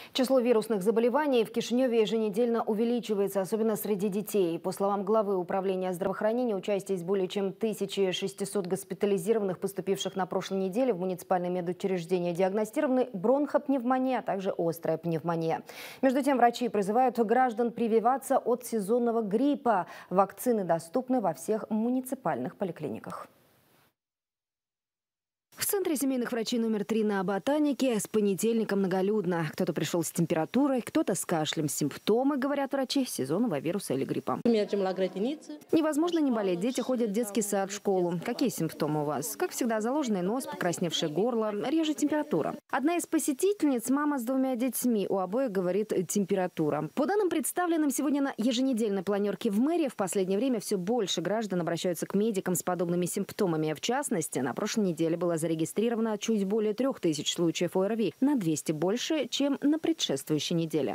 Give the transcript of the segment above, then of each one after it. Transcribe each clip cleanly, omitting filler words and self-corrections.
Число вирусных заболеваний в Кишиневе еженедельно увеличивается, особенно среди детей. По словам главы управления здравоохранения, участие из более чем 1600 госпитализированных, поступивших на прошлой неделе в муниципальные медучреждения, диагностированы бронхопневмония, а также острая пневмония. Между тем, врачи призывают граждан прививаться от сезонного гриппа. Вакцины доступны во всех муниципальных поликлиниках. В центре семейных врачей номер 3 на Ботанике с понедельника многолюдно. Кто-то пришел с температурой, кто-то с кашлем. Симптомы, говорят врачи, сезонного вируса или гриппа. Невозможно не болеть. Дети ходят в детский сад, в школу. Какие симптомы у вас? Как всегда, заложенный нос, покрасневшее горло, реже температура. Одна из посетительниц – мама с 2 детьми. У обоих, говорит, температура. По данным, представленным сегодня на еженедельной планерке в мэрии, в последнее время все больше граждан обращаются к медикам с подобными симптомами. В частности, на прошлой неделе было зарегистрировано чуть более 3000 случаев ОРВИ, на 200 больше, чем на предшествующей неделе.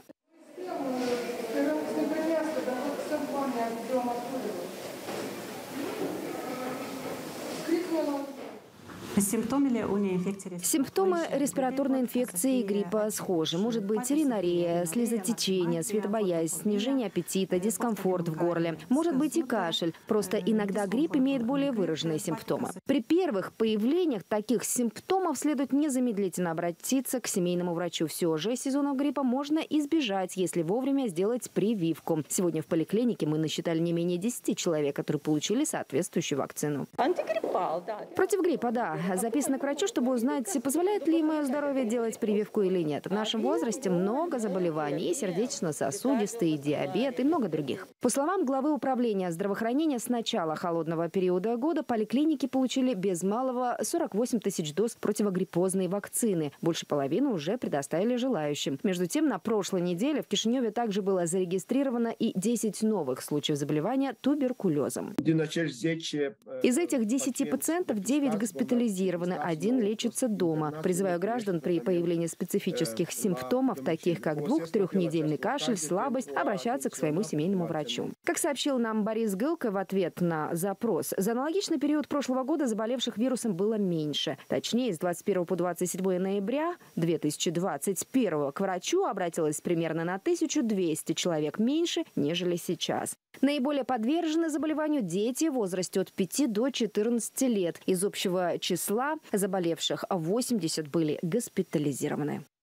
Симптомы респираторной инфекции и гриппа схожи. Может быть ринорея, слезотечение, светобоязнь, снижение аппетита, дискомфорт в горле. Может быть и кашель. Просто иногда грипп имеет более выраженные симптомы. При первых появлениях таких симптомов следует незамедлительно обратиться к семейному врачу. Все же сезонного гриппа можно избежать, если вовремя сделать прививку. Сегодня в поликлинике мы насчитали не менее 10 человек, которые получили соответствующую вакцину. Антигриппал, да. Против гриппа, да. Записано к врачу, чтобы узнать, позволяет ли мое здоровье делать прививку или нет. В нашем возрасте много заболеваний, и сердечно-сосудистые, и диабет, и много других. По словам главы управления здравоохранения, с начала холодного периода года поликлиники получили без малого 48 тысяч доз противогриппозной вакцины. Больше половины уже предоставили желающим. Между тем, на прошлой неделе в Кишиневе также было зарегистрировано и 10 новых случаев заболевания туберкулезом. Из этих 10 пациентов 9 госпитализированы, 1 лечится дома. Призываю граждан при появлении специфических симптомов, таких как 2-3-недельный кашель, слабость, обращаться к своему семейному врачу. Как сообщил нам Борис Гылко в ответ на запрос, за аналогичный период прошлого года заболевших вирусом было меньше. Точнее, с 21 по 27 ноября 2021 к врачу обратилось примерно на 1200 человек меньше, нежели сейчас. Наиболее подвержены заболеванию дети в возрасте от 5 до 14 лет. Из общего числа заболевших 80 были госпитализированы.